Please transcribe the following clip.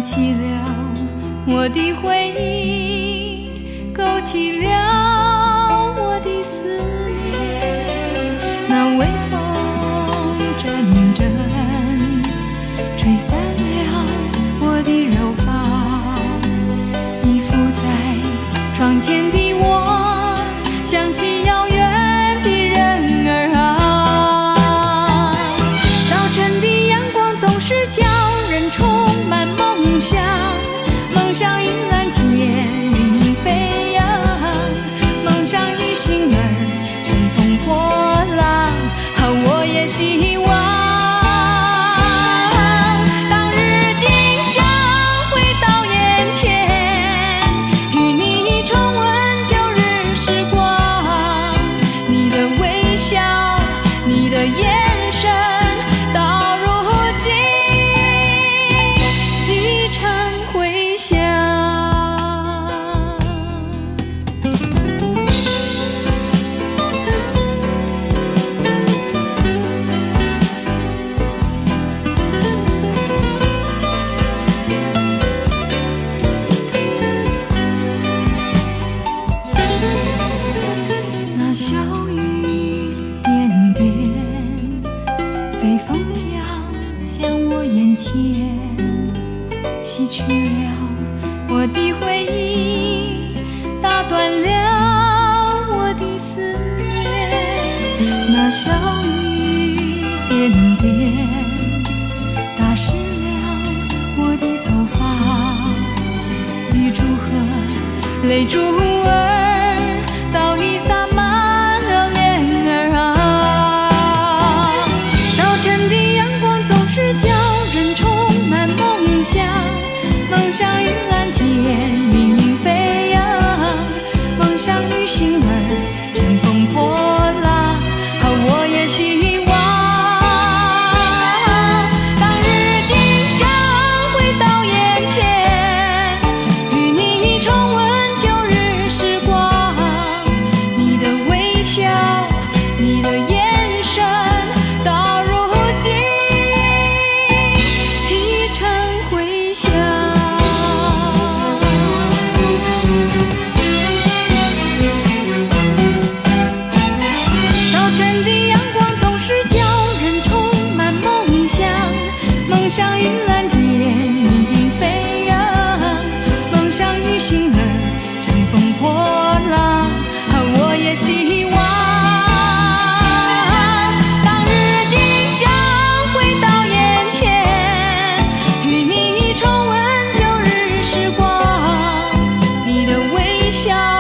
燃起了我的回忆，勾起了我的思念。那微风阵阵，吹散了我的柔发，依附在窗前的我，想起遥远的人儿啊。早晨的阳光总是叫人充满梦想，梦想与蓝天云影飞扬，梦想与星儿乘风破浪，我也希望当日今相会到眼前，与你重温旧日时光，你的微笑，你的眼神，到如今已成回响。那小雨点点，随风飘向我眼前，洗去了我的回忆，打断了我的思念。那小雨点点，打湿了我的头发，雨珠和泪珠儿早已洒满了脸儿啊。早晨的阳光总是叫人充满梦想，梦想与蓝天云影飞扬，梦想与星儿乘风破浪，我也希望当日今相会到眼前，与你重温旧日时光，你的微笑，你的眼神，到如今已成回响。早晨的阳光总是叫人充满梦想，梦想与蓝天云影飞扬，梦想与星儿乘风破浪，我也希望当日今相会到眼前，与你重温旧日时光，你的微笑，